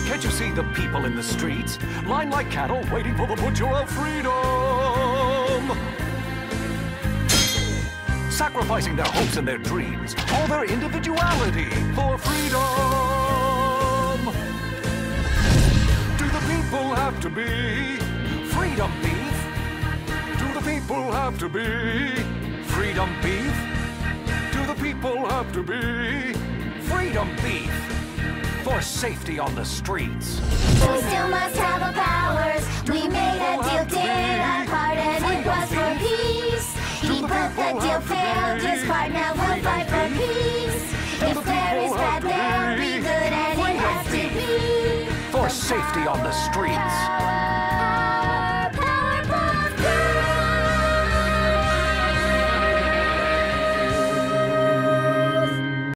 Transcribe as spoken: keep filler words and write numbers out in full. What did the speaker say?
Can't you see the people in the streets? Lined like cattle, waiting for the butcher of freedom. Sacrificing their hopes and their dreams, all their individuality for freedom. Do the people have to be freedom beef? Do the people have to be freedom beef? Do the people have to be freedom beef for safety on the streets? We still must have our powers. We made a deal, did our part, and it was for peace. He put the deal, failed his part, now we'll fight for peace. If there is bad, there'll be good, and it has to be for safety on the streets.